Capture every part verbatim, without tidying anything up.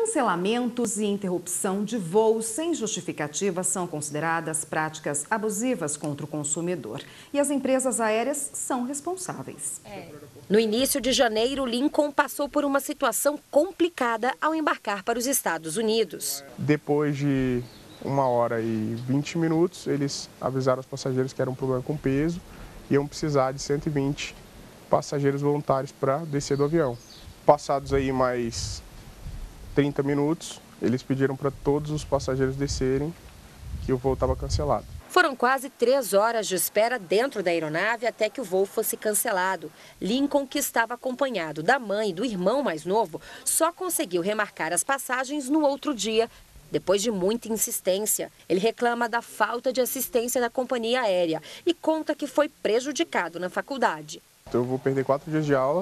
Cancelamentos e interrupção de voos sem justificativa são consideradas práticas abusivas contra o consumidor. E as empresas aéreas são responsáveis. É. No início de janeiro, Lincoln passou por uma situação complicada ao embarcar para os Estados Unidos. Depois de uma hora e vinte minutos, eles avisaram os passageiros que era um problema com peso e iam precisar de cento e vinte passageiros voluntários para descer do avião. Passados aí mais trinta minutos, eles pediram para todos os passageiros descerem, que o voo estava cancelado. Foram quase três horas de espera dentro da aeronave até que o voo fosse cancelado. Lincoln, que estava acompanhado da mãe e do irmão mais novo, só conseguiu remarcar as passagens no outro dia, depois de muita insistência. Ele reclama da falta de assistência da companhia aérea e conta que foi prejudicado na faculdade. Eu vou perder quatro dias de aula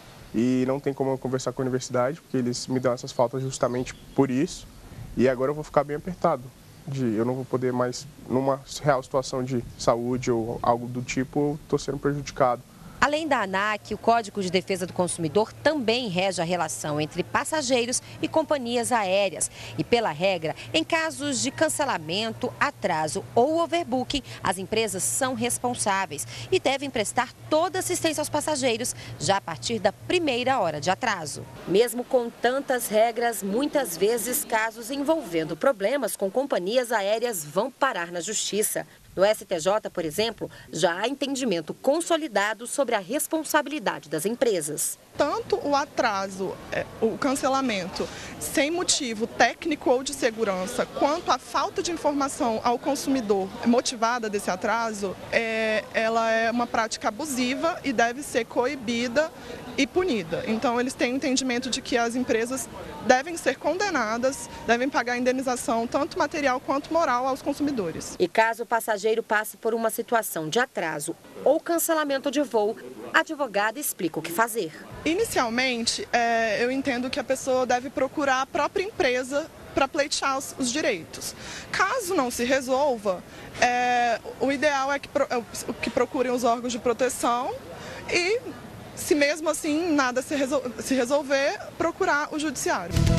e não tem como eu conversar com a universidade, porque eles me dão essas faltas justamente por isso. E agora eu vou ficar bem apertado. De, eu não vou poder mais, numa real situação de saúde ou algo do tipo, estou sendo prejudicado. Além da ANAC, o Código de Defesa do Consumidor também rege a relação entre passageiros e companhias aéreas. E pela regra, em casos de cancelamento, atraso ou overbooking, as empresas são responsáveis e devem prestar toda assistência aos passageiros já a partir da primeira hora de atraso. Mesmo com tantas regras, muitas vezes casos envolvendo problemas com companhias aéreas vão parar na justiça. No S T J, por exemplo, já há entendimento consolidado sobre a responsabilidade das empresas. Tanto o atraso, o cancelamento sem motivo técnico ou de segurança, quanto a falta de informação ao consumidor motivada desse atraso, é, ela é uma prática abusiva e deve ser coibida e punida. Então, eles têm o entendimento de que as empresas devem ser condenadas, devem pagar indenização, tanto material quanto moral, aos consumidores. E caso o passageiro passe por uma situação de atraso ou cancelamento de voo, a advogada explica o que fazer. Inicialmente, é, eu entendo que a pessoa deve procurar a própria empresa para pleitear os, os direitos. Caso não se resolva, é, o ideal é que, é, que procurem os órgãos de proteção e, se mesmo assim nada se, resol- se resolver, procurar o judiciário.